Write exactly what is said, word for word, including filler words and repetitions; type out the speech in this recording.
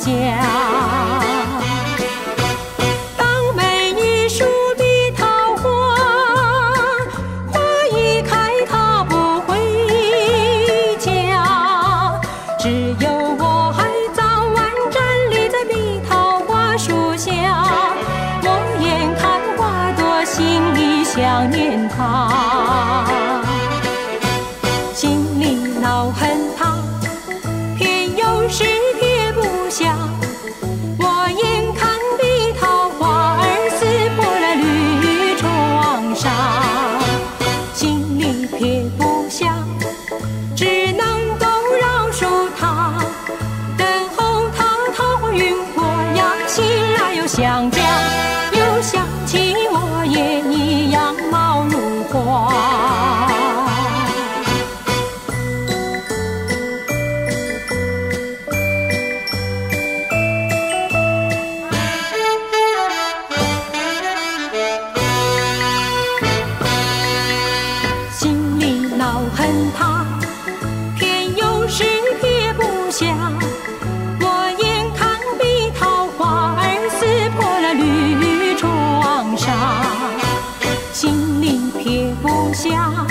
家。当美一树的桃花，花一开它不回家，只有我还早晚站立在碧桃花树下，我眼看花朵，心里想念它，心里恼恨它，偏又是撇不下。我眼看碧桃花儿撕破了绿窗纱，心里撇不下，只能够饶恕它，等候它桃花运过呀，醒来又想家，又想起我也一样貌如花。心里恼恨它，偏又是撇不下。我眼看碧桃花儿撕破了绿窗纱，心里撇不下，